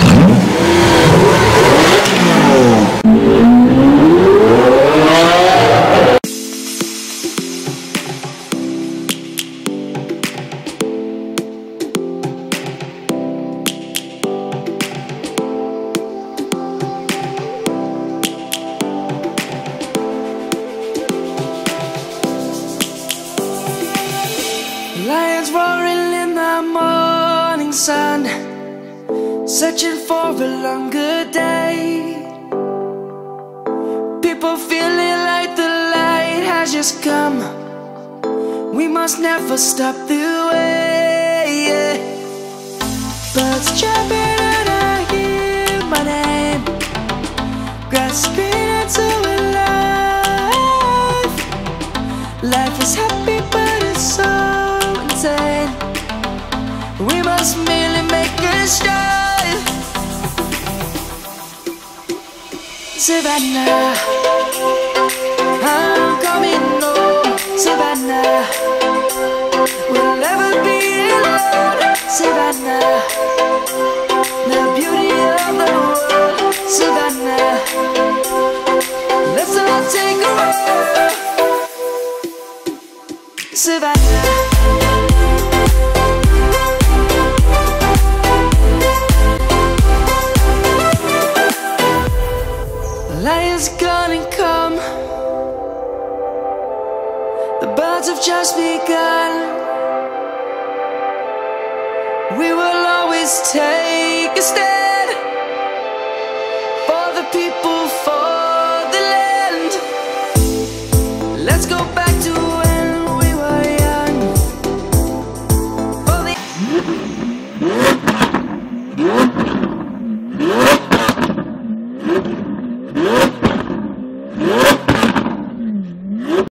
Lions roaring in the morning sun, searching for a longer day. People feeling like the light has just come. We must never stop the way. Birds chirping and I hear my name, grasping into a life. Life is happy but it's so insane. We must merely make a start. Savannah,